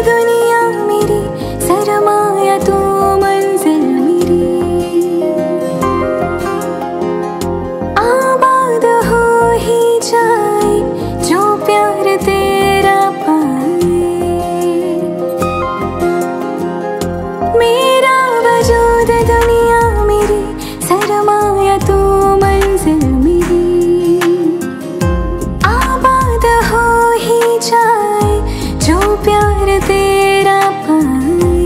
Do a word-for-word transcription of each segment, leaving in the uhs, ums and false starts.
दुनिया मेरी सरमाया तू मंजिल मेरी, आबाद हो ही जाए जो प्यार तेरा पाए। मेरा वजूद दुनिया मेरी सरमाया तू मंजिल मेरी, आबाद हो ही जाए जो प्यार तेरा पाए।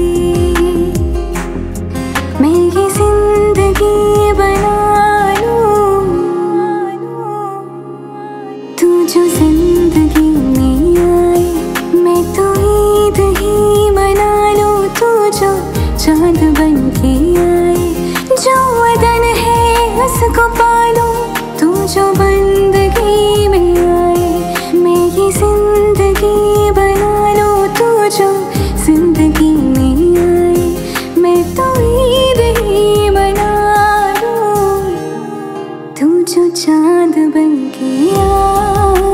मैं ये जिंदगी बना लूं तू जो जिंदगी में आए, मैं तो ईद ही मना लूं तू जो चांद बन के आए। जो वतन है उसको पालूं तू जो बंदगी में आए, मैं ये जिंदगी बना लूं तू जो जिंदगी में आए। मैं तो ईद ही मना लूं तू जो चांद बन के आए।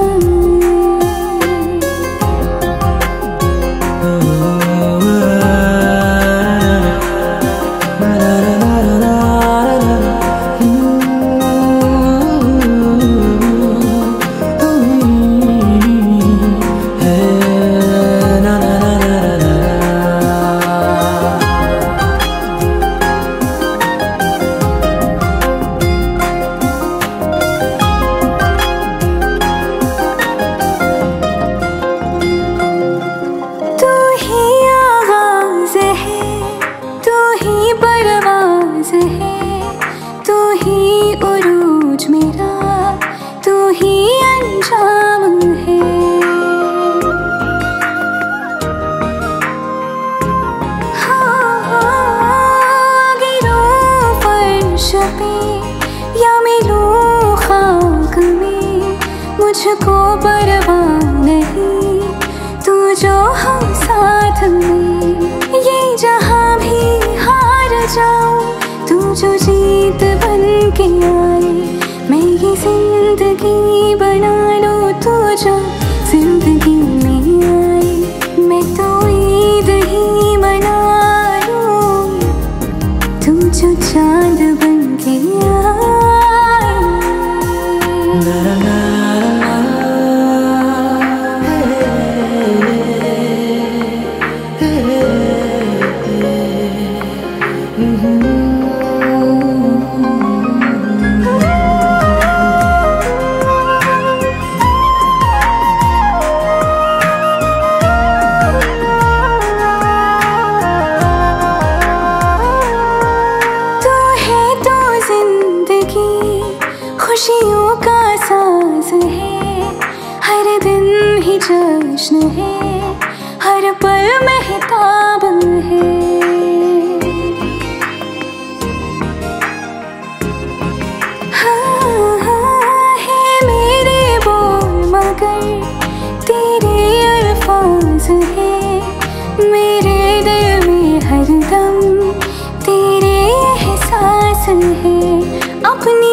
तू ही उरूज मेरा, तू ही अंजाम है। हाँ, गिरूं फर्श पे या मिलूं खाक में, मुझको परवाह नहीं तू जो हो साथ में। ये जहां भी हार जाऊं तू जो जीत बन के आए, मैं ये जिंदगी बना लूं तू जो जिंदगी में आए। मैं तो ईद ही मना लूं तू जो चांद बन के आए। खुशियों का साज है, हर दिन ही जश्न है, हर पल महताब है। हाँ हाँ है मेरे बोल मगर तेरे अल्फाज है, मेरे दिल में हरदम तेरे एहसास है। अपनी